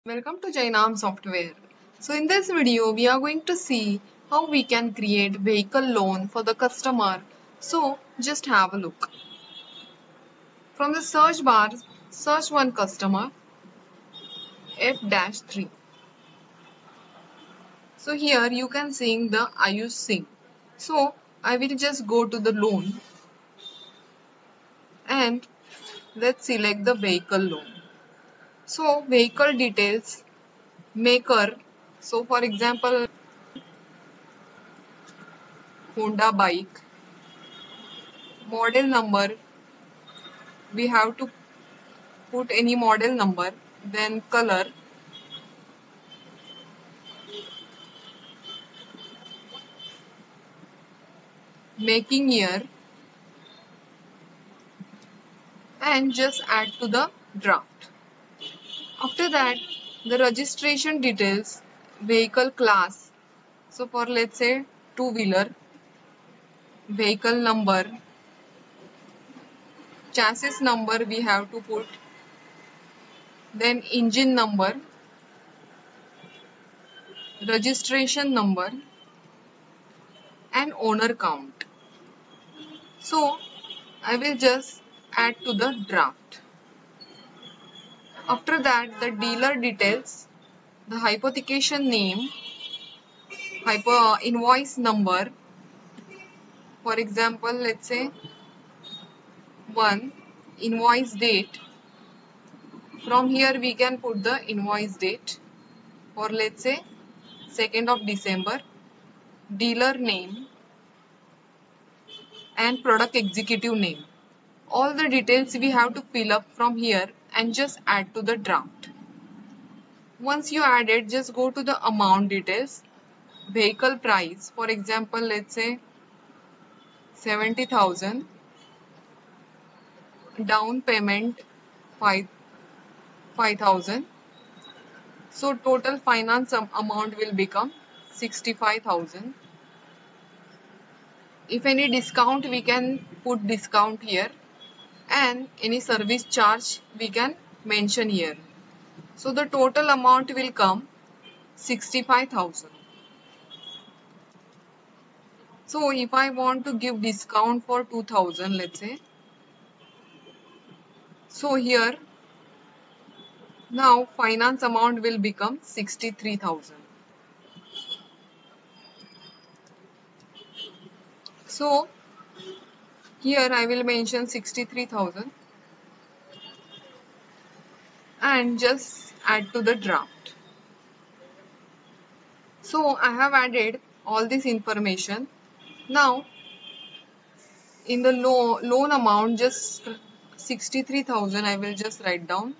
Welcome to Jainam Software. So in this video, we are going to see how we can create vehicle loan for the customer. So just have a look. From the search bar, search one customer F-3. So here you can see the Ayush Singh. So I will just go to the loan and let's select the vehicle loan. So vehicle details, maker. So for example, Honda bike, model number, we have to put any model number, then color, making year, and just add to the draft. After that, the registration details, vehicle class. So for let's say two-wheeler, vehicle number, chassis number we have to put, then engine number, registration number, and owner count. So I will just add to the draft. After that, the dealer details, the hypothecation name, invoice number. For example, let's say 1 invoice date. From here we can put the invoice date for let's say 2nd of December, dealer name and product executive name. All the details we have to fill up from here and just add to the draft. Once you add it, just go to the amount details, vehicle price. For example, let's say 70,000, down payment 5,000. So total finance amount will become 65,000. If any discount, we can put discount here, and any service charge we can mention here. So the total amount will come 65,000. So if I want to give discount for 2,000, let's say, so here now finance amount will become 63,000. So here I will mention 63,000 and just add to the draft. So I have added all this information. Now in the loan amount, just 63,000 I will just write down.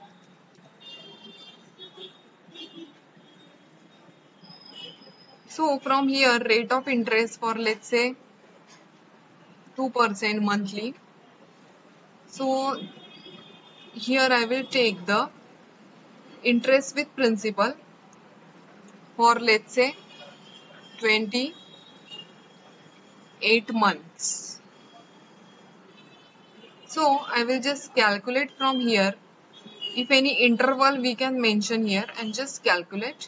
So from here, rate of interest for let's say 2% monthly. So here I will take the interest with principal for let's say 28 months. So I will just calculate from here. If any interval we can mention here and just calculate.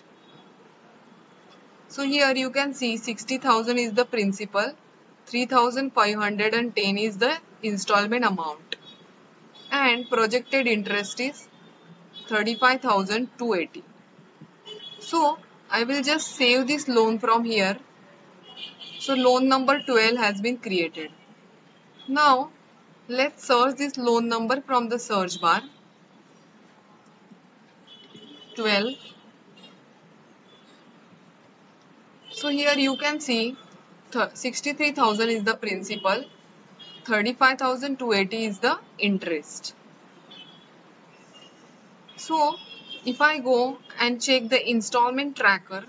So here you can see 60,000 is the principal, 3,510 is the installment amount, and projected interest is 35,280. So I will just save this loan from here. So loan number 12 has been created. Now let's search this loan number from the search bar. 12. So here you can see 63,000 is the principal, 35,280 is the interest. So if I go and check the installment tracker,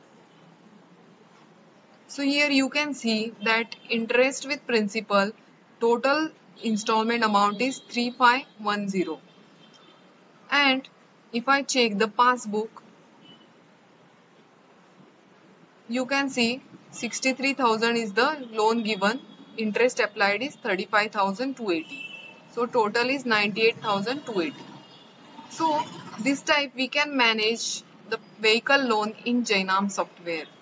so here you can see that interest with principal, total installment amount is 3510. And if I check the passbook, you can see 63,000 is the loan given, interest applied is 35,280. So total is 98,280. So This type we can manage the vehicle loan in Jainam software.